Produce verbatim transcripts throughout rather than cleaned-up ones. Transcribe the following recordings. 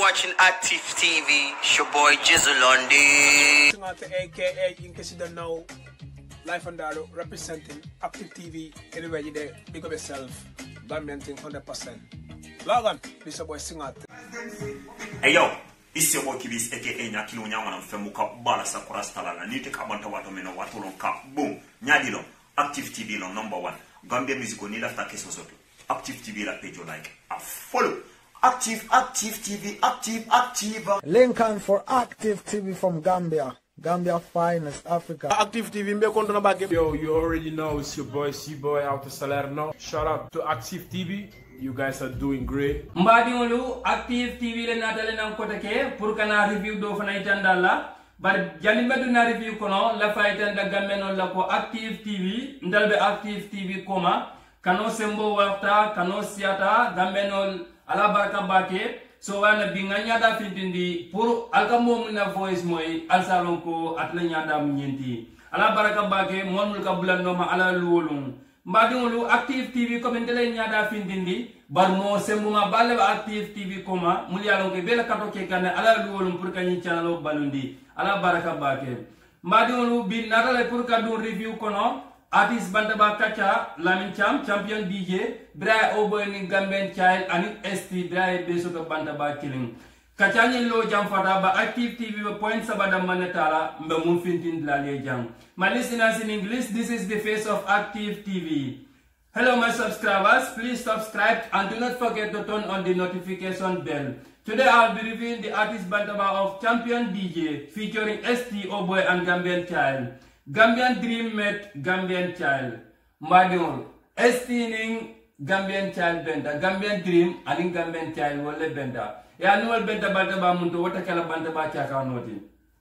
watching Active T V. It's your boy Jizzle on the. A K A, in case you don't know, Life and Daro representing Active T V. Anywhere you there, big up yourself. Gambian thing one hundred percent. Log on, this is your boy Singat. Hey yo, this is your boy Kibis, A K A Nyakino Nyaman and Femuka Bala Sakura Stalana. Nite Kabanta Watomeno Watolon Ka. Boom. Nyadilo. Active T V long number one. Gambia musical ni lafta keso soto. Active T V la page you like. A follow. Active, Active T V, Active, Active. Lincoln for Active T V from Gambia. Gambia finest, Africa. Active T V, mbe kontona bag. Yo, you already know it's your boy C-Boy out of Salerno. Shout out to Active T V. You guys are doing great. Mbadiolu Active T V le natale nan kotake pour kana review do fana itandala. But janimbedu na review kono la faitanda gameno la ko Active T V ndalbe Active T V koma kano sembo wafta kano siata gameno ala baraka bake so wana binganya da fitindi pour alkamo na voice moy alsalon ko atlanya da munyenti ala baraka bake monul ka bulando ma ala luwolum mbadiolu Active T V komendele nyada fitindi bar mo sembo ma balle Active T V koma mulyalon ke bela katoke kana ala luwolum pour kanyi channel balundi ala baraka bake mbadiolu bi natale pour kadou review kono artist Bantaba Kacha Lamin Cham champion D J Bray Oboy ni Gambian Child and S T Bray Besoto Bantaba killing Kacha ni lo jam fada ba Active T V point sabada manetala mbe mum fintin la le jam. My listeners in English, this is the face of Active T V. Hello my subscribers, please subscribe and do not forget to turn on the notification bell. Today I'll be reviewing the artist Bantaba of Champion D J featuring S T Oboy and Gambian Child. Gambian Dream met Gambian Child. Madion S T ning Gambian Child benda. Gambian Dream aning Gambian Child wole benda. Ya nuwal benda Bantaba munto wata kala Bantaba chaka noti.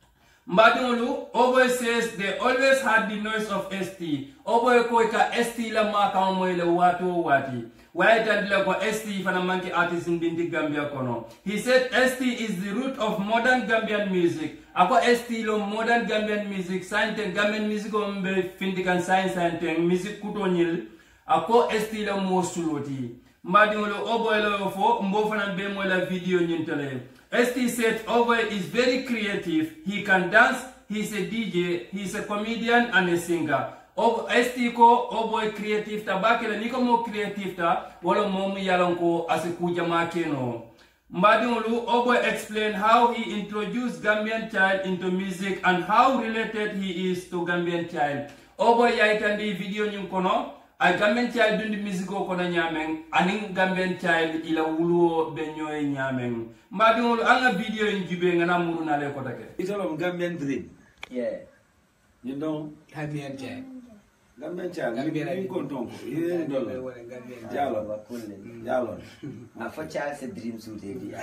Mbadulu, Oboy says they always had the noise of S T. Oboy koika S T la maka omoile watu wati. Why tandila kwa S T fana manki artist in binti Gambia kono. He said S T is the root of modern Gambian music. Ako S T lo modern Gambian music, science Gambian music ombe findikan science science music kutonyil. Ako S T lo mo suloti. Mbadulu Oboy lo fo mbo fana be mo la video nyintele. S T said Oboy is very creative. He can dance, he's a D J, he's a comedian and a singer. S T ko Oboy creative ta bakela niko mo creative ta wala momu yalonko asikuja makeno. Mbadulu Oboy explained how he introduced Gambian Child into music and how related he is to Gambian Child. Oboy yaitandi video nyunkono a Gambian Child dundi musico kono nyameng aning Gambian Child ila wuluo benyoy nyameng. Mbadulu anga video njube ngana muru na le kotake. It's all Gambian Dream. Yeah. You know? Gambian Child. Gambian Child. Gambian Kontonko. Yeah, Gambian Jalo. Jalo. Na for Child se dream suit edi.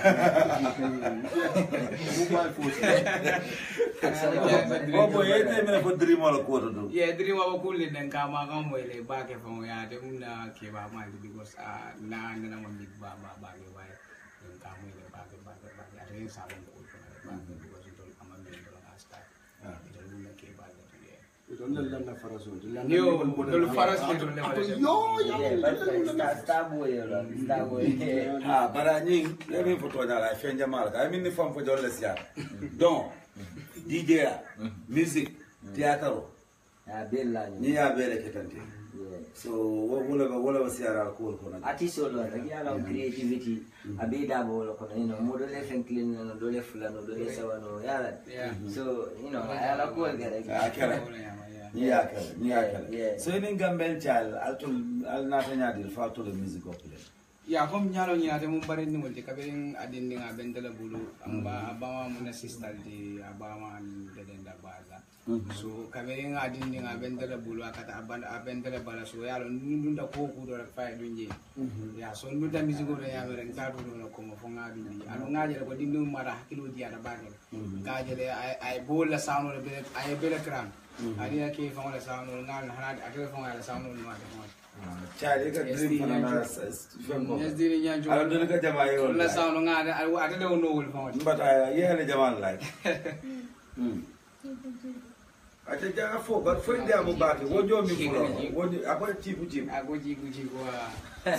Oh boy, ete me for dream wala ko do. Yeah, dream wa ko le den ka ma kan moy le ba ke fon ya de una ke ba ma because ah na na mo big ba ba ba ke wa den ka moy le ba ke ba ke ba ya re sa ko ko ba because to am me do la sta. Ah, de una ke ba de ye. Don la la faraso. Yo, do faraso do le faraso. Yo, yo. Star boy la, star boy. Ah, bara ni le me photo na la fenja mal. I mean the form for jole sia. Donc D J, music, theater. Ya bella ni ya bele ketante. So wala wala wasiara ko ko na. Artist solo ragi ala creativity abida bolo ko you know model clean no dole fulano dole sawano yala. So you know ala ko gare. Akara. Ni akara, ni akara. So in Gambian Child altul al nata nyadil fa to the music of play. Ya kom nyalo nyate mo bare ni mo de kabeng adin nga bendela bulu amba abama mo na sister di abama de denda baza so kabeng adin nga bendela bulu akata abanda abendela bala so yalo ndunda ko ku do fa dunje ya so ndunda musico do ya mere ngadu do ko mo fonga bi anu ngaje ko dindu mara kilo di ada bagel ngaje le ay bola sawno be ay bele kran ari ke fonga sawno ngal hanade ate fonga sawno ma de mo Child ka dream for na fembo. Yes, diri nyanjo. Ala dole ka jama yo. La sound nga ate do no wol fonga. But I yeah le jama like. Hmm. Acha janga fo but fo ndia mo baki wojo mi fulo wojo apo chipu chipu Ako jigu jigu ah.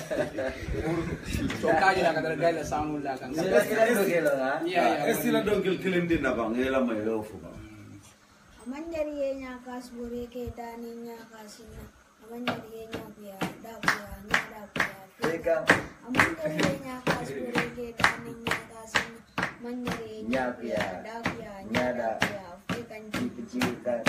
So kaji la kadar gaya la sound la kan. Sila sila dogelo na. Yeah yeah. estila dongel kilindi na bang ela mai lo fu Amanjari nya kas bure ke tani nya kasina. Amanjari nya pia da pia nya da pia. Eka. Amanjari nya kas bure ke tani nya kasina. Amanjari nya pia da pia nya da pia. Kan Chipu chipu kan.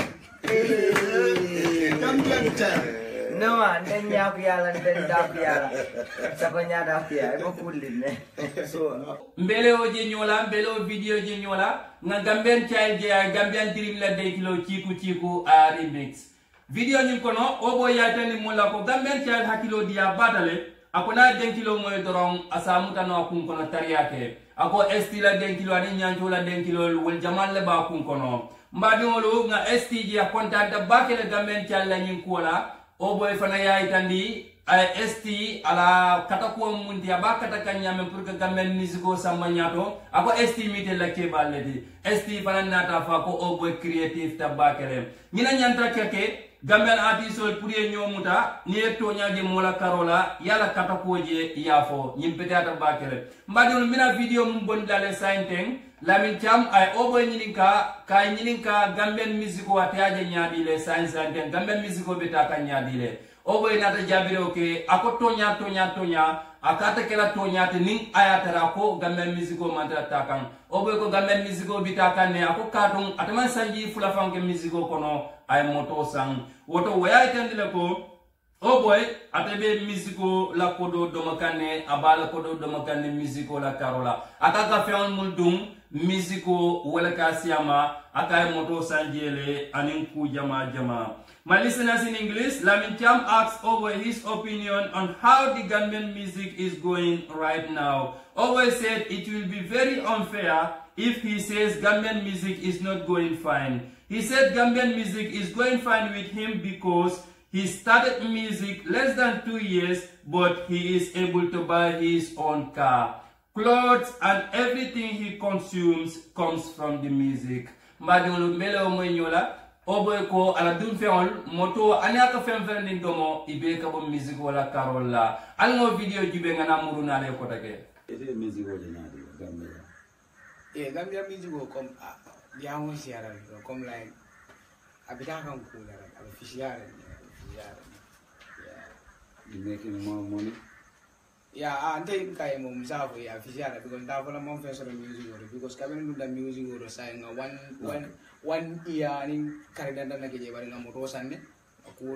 No, then Yapiala and then Dapiala. Sapanya Dapia, I will ne. So, mbele o je nyola mbele o video je nyola nga Gambian child je Gambian dream la de kilo chiku chiku a remix video nyim kono o bo ya tani mulla ko Gambian child hakilo dia batale akona den kilo moy dorong asamu tano kun kono tariyake ako estila den kilo ani nyanjo la den kilo wol jamal le ba kun kono mbadi wolu nga esti je kontanta bakele Gambian child la nyim kola o boy fana yaay tandi ay esti ala katako mundi abakata kanyame pour que Gambian musico samba nyato ako esti mite la keballe di esti fana nata fa ko o boy creative tabakere nyina nyanta keke Gambian artist pour ye nyomuta ni to nyaaje mola karola yala katako je yafo nyimpete ata bakere mbadi mina video mun bon dale sainteng lamin cham ay o boy nyininka kay nyininka Gambian musico ataje nyaadi le science sainteng Gambian musico beta ka nyaadi le o boy nata jabire oke ako tonya tonya tonya akata kela tonya te ning ayatara ko Gambian musico manta takan o boy ko Gambian musico bitaka ne ako kadung ataman sanji fula fange musico kono ay moto sang woto waya itandile ko o boy atabe musico la kodo domakane abala kodo domakane musico la karola akaka feon muldum musico wala kasiyama akay moto sanjele anin ku jama jama. My listeners in English, Lamin Cham asks Oboy his opinion on how the Gambian music is going right now. Oboy said it will be very unfair if he says Gambian music is not going fine. He said Gambian music is going fine with him because he started music less than two years, but he is able to buy his own car. Clothes and everything he consumes comes from the music. Mbadulu mele omwenyola. Oboy ko ala dun feol moto anaka fem fem din domo ibe ka bo music wala karola almo video jibe ngana muruna le ko take ete music wala nadi Gambia Yeah, Gambia music ko kom dia mo siara ko kom like abita kan ko la ala fishiara fishiara yeah you making more money yeah ante kay mo msafo ya fishiara because da fala mo fesa music ko because kabin dum da music ko say nga one one one year ni karidanda na keje bari na moto sanne ko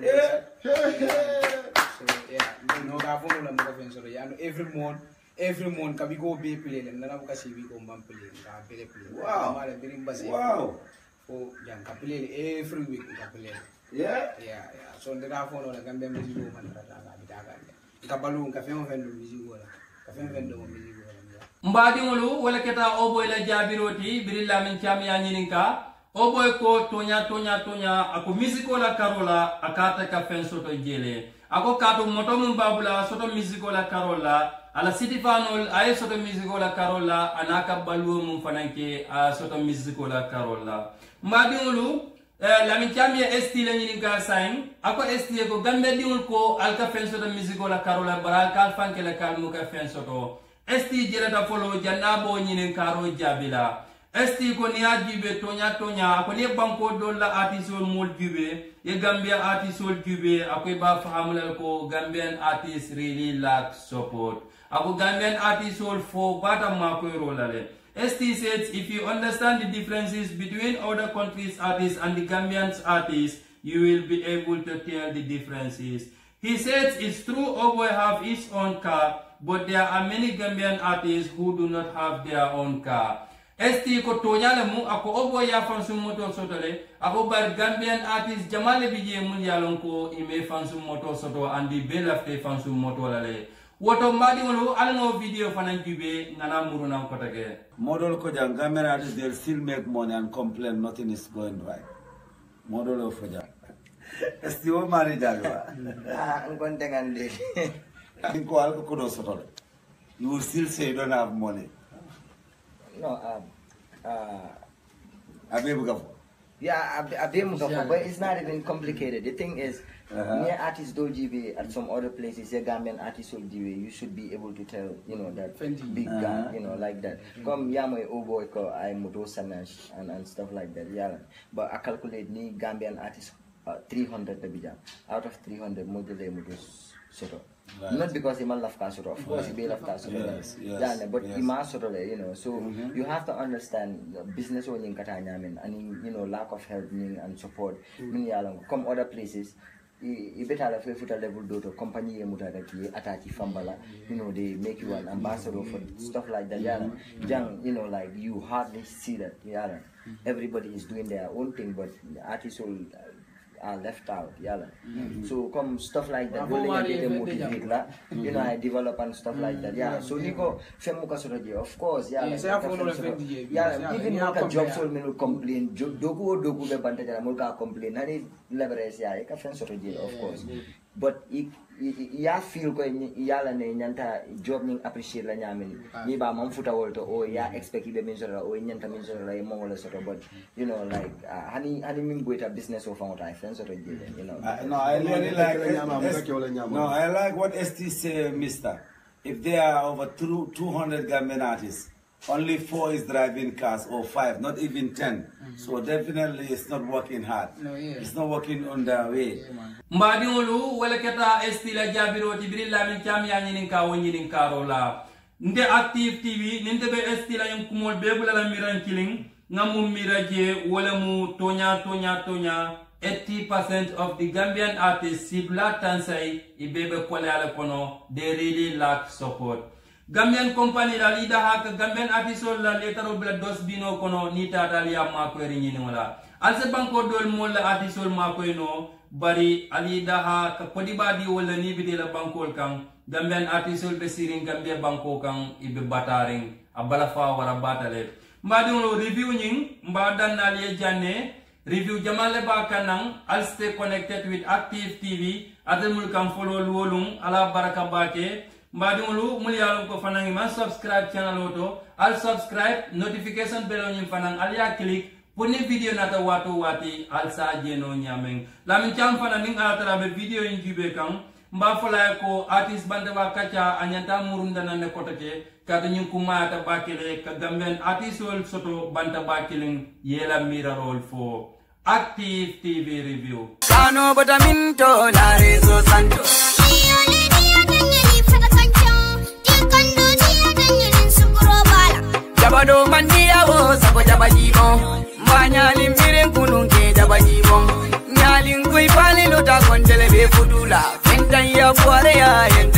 so yeah no ga fo no la mo fenso ya every month every month kabi go be play le na ka C V ko mbam play ka play play wow mala birim basi wow fo jang ka play every week ka play yeah yeah yeah so ndira fo no la Gambia music ko man ta ta bitaga ka balu ka fem fem music wala ka fem fem do music wala mbadi ngolu wala keta Oboy la jabiroti birilla min cham ya nyininka Oboy ko tonya tonya tonya ako musico la karola akata ka fen soto jele ako kato moto mun babula soto musico la karola ala city fanol ay soto musico la karola anaka balu mun fananke a soto musico la karola mbadiulu eh, la min chamie esti la nyini ga sign ako esti ko gambe diul ko alka fen soto musico la karola bara kal fanke la kalmu ka fen soto esti jerata folo jannabo nyini karo jabila esti ko ni ajibe tonya tonya ko ni banko dolla artisol mol jube e Gambia artisol jube akoy ba fahamul ko Gambian artists really lack support ako Gambian artisol fo bata ma ko rolale esti says if you understand the differences between other countries artists and the Gambian artists you will be able to tell the differences. He says it's true Oboy have his own car but there are many Gambian artists who do not have their own car. Esti ko tonyale mu ako Oboy ya fansum moto sotole ako bar Gambian artist jamale bije mun yalon ko ime fansum moto soto andi belafte fansum moto lale woto mbadi ngolo alno video fanan jube ngana muruna ko tage model ko jang Gambian artists they still make money and complain nothing is going right model of jang esti o mari jalwa ah ngon tengande ko alko ko do sotole you will still say you don't have money. No, um, uh, Abe buka fo. Yeah, a bit more, but it's not even complicated. The thing is, Uh-huh. near artists do G V at some other places, your Gambian artists will G V, you should be able to tell, you know, that big Uh-huh. gun, you know, like that. Come Yamoy Oboy ko I Mudo Sanash and, and stuff like that, yeah. But I calculate ni Gambian artists uh, three hundred to be done. Out of three hundred, Mudele Mudus Soto. Right. Not because he might love Kasuro, of course Right. he love Kasuro, Yes, yes, yeah, but yes. he must sort of, you know, so Mhm. you have to understand the business owning Katanya and you know lack of help and support. Mm. Come other places, you better have a level daughter company attach fambala, you know, they make you an ambassador for stuff like that. Yeah, young, you know, like you hardly see that. Yeah, everybody is doing their own thing, but the artists will are left out. Yeah, Mhm. so come stuff like that. Well, Really how get are them you motivate, affected, la. You know, I develop and stuff like that. Yeah, so Nico, femuka suraji, of course. Yeah, Yeah, like, say I like, follow fem the sura- twenty, yeah, yeah, even yeah, mulka compare. job sol menu complain, jo- doku o doku be banta jara mulka complain. Hani leverage ya, ka fen suraji, of course. But i ya feel ko yala ne nyanta job ning appreciate la nyamin ni ba mam futa wolto o ya expect be min sura o nyanta min sura e mo wala sura, but you know like uh, hani hani min boita business o found I fen sura you know. Uh, no, I really like S- no, I like what S T say, Mister. If there are over two two hundred Gambian artists, only four is driving cars or five, not even ten. So definitely it's not working hard. No, yeah. It's not working on the way. mbadiŋolu wala keta esti la jaabiroti biri lamin cam ya ñinin ka wo ñinin karo la nte active tv ninte be esti la ñin kumol be bula la miran kiliŋ nga mu mira je wala mu toña toña toña eighty percent of the Gambian artists si black tansay i bebe kole ala kono they really lack support. Gambian company la lida haka Gambian artists la letaro bla dos bino kono ni tata liya mako eri ñini wala alse banko dol mol la artists mako no bari alida ha ka kodibadi wala ni bide la bankol kan Gambian artists be sirin Gambia banko kan ibe bataring abala fa wara batale mbadi lo review ñing mbadan na liye janne review jamale ba kanang al stay connected with Active T V ademul kam follow wolum ala baraka bake mbadi lu mul yalum ko fanang ma subscribe channel oto al subscribe notification bell ñim fanang al ya click pour ni video nata wato wati al sa jeno nyameng lamin cham fana ning ala tara be video yin jube kan mba fola ko artist bande ba kacha anyanta murunda na ne kotake kata nyin kuma ta bakele ka Gambian artist sol soto banta bakelen yela mira roll for Active T V review Kano bataminto la rezo santo Jabado mandia wo sako jabajibon Mbanya limbirin kununke jabajibon Nyalin kui pali luta kondele be fudula Fentan ya fuare ya yente